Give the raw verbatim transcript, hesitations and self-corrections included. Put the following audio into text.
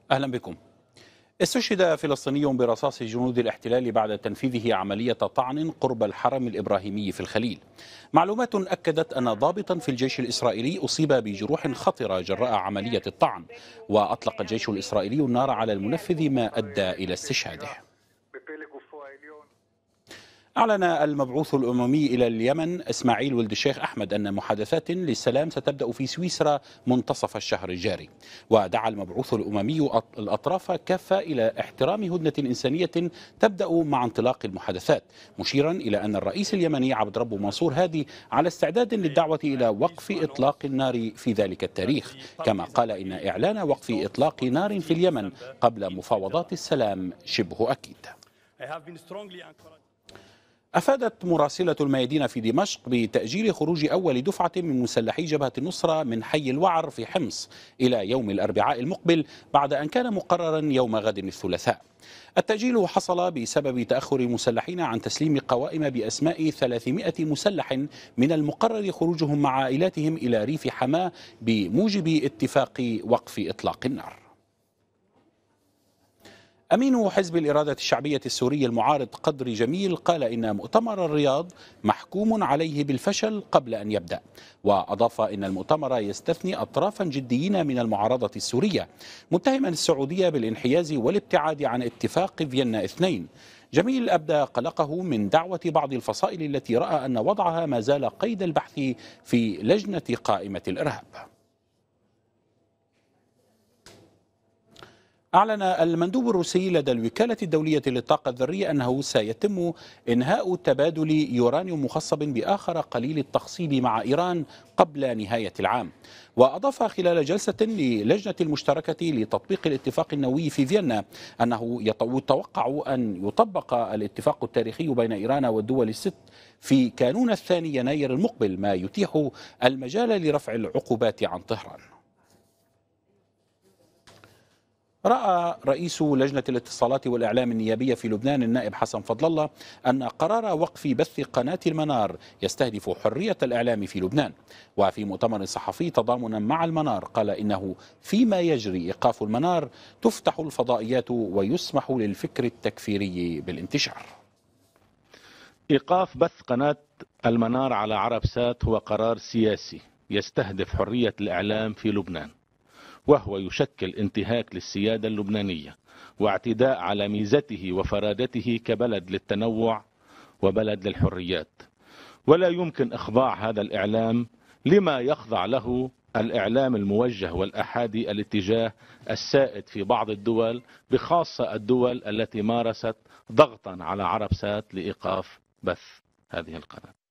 أهلا بكم. استشهد فلسطيني برصاص جنود الاحتلال بعد تنفيذه عملية طعن قرب الحرم الإبراهيمي في الخليل. معلومات أكدت أن ضابطا في الجيش الإسرائيلي أصيب بجروح خطرة جراء عملية الطعن، وأطلق الجيش الإسرائيلي النار على المنفذ ما أدى إلى استشهاده. أعلن المبعوث الأممي إلى اليمن إسماعيل ولد الشيخ أحمد أن محادثات للسلام ستبدأ في سويسرا منتصف الشهر الجاري، ودعا المبعوث الأممي الأطراف كافة إلى احترام هدنة إنسانية تبدأ مع انطلاق المحادثات، مشيرا إلى أن الرئيس اليمني عبد ربه منصور هادي على استعداد للدعوة إلى وقف إطلاق النار في ذلك التاريخ، كما قال إن إعلان وقف إطلاق نار في اليمن قبل مفاوضات السلام شبه أكيد. أفادت مراسلة الميادين في دمشق بتأجيل خروج أول دفعة من مسلحي جبهة النصرة من حي الوعر في حمص إلى يوم الأربعاء المقبل، بعد أن كان مقررا يوم غد الثلاثاء. التأجيل حصل بسبب تأخر المسلحين عن تسليم قوائم بأسماء ثلاثمائة مسلح من المقرر خروجهم مع عائلاتهم إلى ريف حماة بموجب اتفاق وقف إطلاق النار. أمين حزب الإرادة الشعبية السوري المعارض قدر جميل قال إن مؤتمر الرياض محكوم عليه بالفشل قبل أن يبدأ، وأضاف إن المؤتمر يستثني أطرافا جديين من المعارضة السورية، متهما السعودية بالانحياز والابتعاد عن اتفاق فيينا اثنين. جميل أبدى قلقه من دعوة بعض الفصائل التي رأى أن وضعها ما زال قيد البحث في لجنة قائمة الإرهاب. أعلن المندوب الروسي لدى الوكالة الدولية للطاقة الذرية أنه سيتم إنهاء تبادل يورانيوم مخصب بآخر قليل التخصيب مع إيران قبل نهاية العام. وأضاف خلال جلسة للجنة المشتركة لتطبيق الاتفاق النووي في فيينا أنه يتوقع أن يطبق الاتفاق التاريخي بين إيران والدول الست في كانون الثاني يناير المقبل، ما يتيح المجال لرفع العقوبات عن طهران. رأى رئيس لجنة الاتصالات والإعلام النيابية في لبنان النائب حسن فضل الله أن قرار وقف بث قناة المنار يستهدف حرية الإعلام في لبنان. وفي مؤتمر صحفي تضامنا مع المنار قال إنه فيما يجري إيقاف المنار تفتح الفضائيات ويسمح للفكر التكفيري بالانتشار. إيقاف بث قناة المنار على عربسات هو قرار سياسي يستهدف حرية الإعلام في لبنان، وهو يشكل انتهاك للسيادة اللبنانية واعتداء على ميزته وفرادته كبلد للتنوع وبلد للحريات، ولا يمكن إخضاع هذا الإعلام لما يخضع له الإعلام الموجه والأحادي الاتجاه السائد في بعض الدول، بخاصة الدول التي مارست ضغطا على عربسات لإيقاف بث هذه القناة.